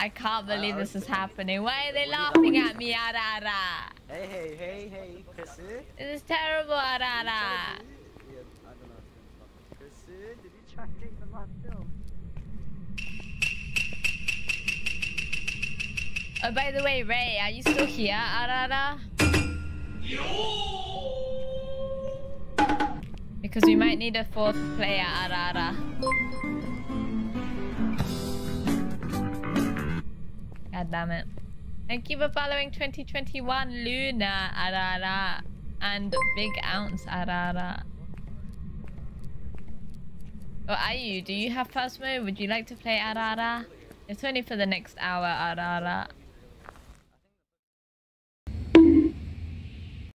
I can't believe this is happening. Why are they laughing at me, Ara Ara? Hey, Chrissy. This is terrible, Ara Ara. Yeah, I don't know. Chrissy, did you try getting the last film? Oh, by the way, Ray, are you still here, Ara Ara? Because we might need a fourth player, Ara Ara. God damn it. Thank you for following 2021 Luna, Ara Ara. And Big Ounce, Ara Ara. Oh, Ayu, do you have first move? Would you like to play Ara Ara? It's only for the next hour, Ara Ara.